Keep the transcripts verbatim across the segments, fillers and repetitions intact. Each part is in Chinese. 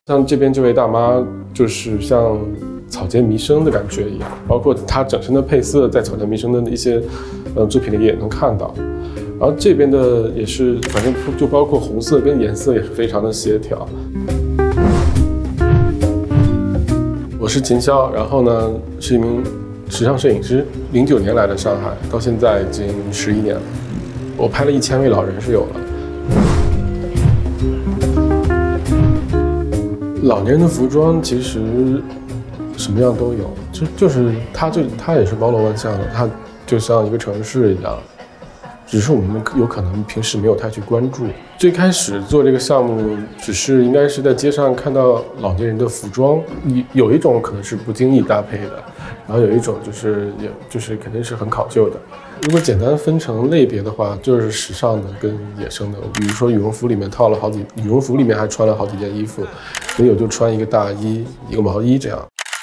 像这边这位大妈，就是像草间弥生的感觉一样，包括她整身的配色，在草间弥生的一些呃作品里也能看到。然后这边的也是，反正就包括红色跟颜色也是非常的协调。我是秦霄，然后呢是一名时尚摄影师，零九年来的上海，到现在已经十一年了。我拍了一千位老人是有了。 老年人的服装其实什么样都有，就就是它就它也是包罗万象的，它就像一个城市一样，只是我们有可能平时没有太去关注。最开始做这个项目，只是应该是在街上看到老年人的服装，有有一种可能是不经意搭配的，然后有一种就是也就是肯定是很考究的。 如果简单分成类别的话，就是时尚的跟野生的。比如说羽绒服里面套了好几，羽绒服里面还穿了好几件衣服，没有就穿一个大衣、一个毛衣这样。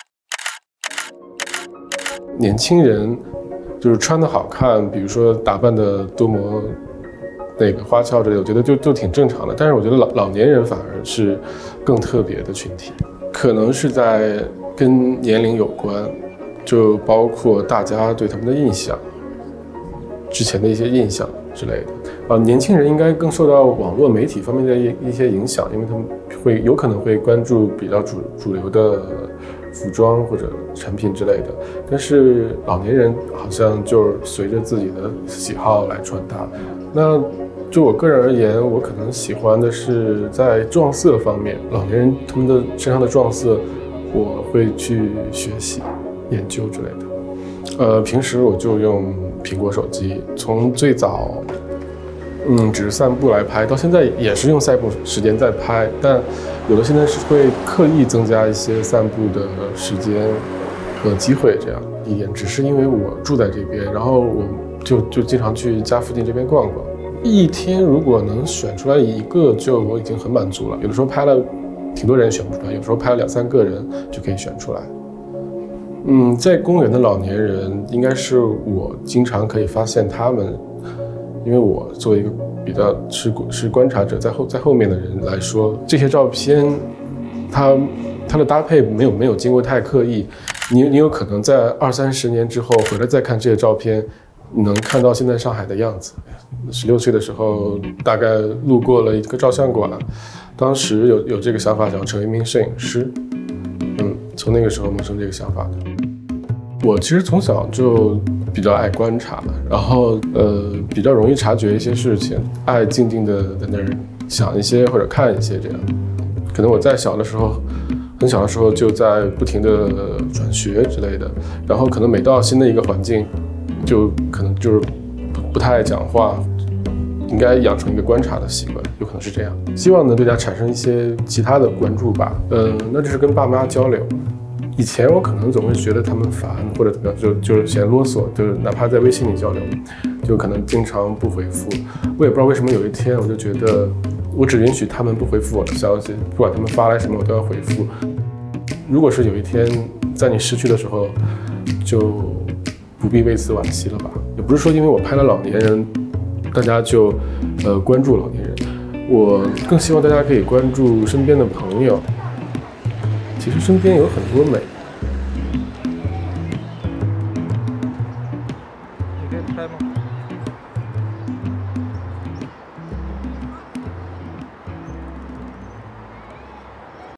年轻人就是穿的好看，比如说打扮的多么那个花俏之类的，我觉得就就挺正常的。但是我觉得老老年人反而是更特别的群体，可能是在跟年龄有关，就包括大家对他们的印象。 之前的一些印象之类的，呃，年轻人应该更受到网络媒体方面的一一些影响，因为他们会有可能会关注比较主主流的服装或者产品之类的，但是老年人好像就是随着自己的喜好来穿搭。那就我个人而言，我可能喜欢的是在撞色方面，老年人他们的身上的撞色，我会去学习、研究之类的。 呃，平时我就用苹果手机，从最早，嗯，只是散步来拍，到现在也是用散步时间在拍，但有的现在是会刻意增加一些散步的时间和机会，这样一点，只是因为我住在这边，然后我就就经常去家附近这边逛逛。一天如果能选出来一个，就我已经很满足了。有的时候拍了挺多人选不出来，有时候拍了两三个人就可以选出来。 嗯，在公园的老年人应该是我经常可以发现他们，因为我作为一个比较是是观察者，在后在后面的人来说，这些照片，它它的搭配没有没有经过太刻意，你你有可能在二三十年之后回来再看这些照片，你能看到现在上海的样子。十六岁的时候，大概路过了一个照相馆，当时有有这个想法，想要成为一名摄影师。 嗯，从那个时候萌生这个想法的。我其实从小就比较爱观察，然后呃比较容易察觉一些事情，爱静静的在那儿想一些或者看一些这样。可能我在小的时候，很小的时候就在不停的转学之类的，然后可能每到新的一个环境，就可能就是不不太爱讲话。 应该养成一个观察的习惯，有可能是这样。希望能对它产生一些其他的关注吧。嗯，那就是跟爸妈交流。以前我可能总会觉得他们烦或者怎么样，就就是嫌啰嗦，就是哪怕在微信里交流，就可能经常不回复。我也不知道为什么有一天我就觉得，我只允许他们不回复我的消息，不管他们发来什么我都要回复。如果是有一天在你失去的时候，就不必为此惋惜了吧？也不是说因为我拍了老年人。 大家就，呃，关注老年人。我更希望大家可以关注身边的朋友。其实身边有很多美。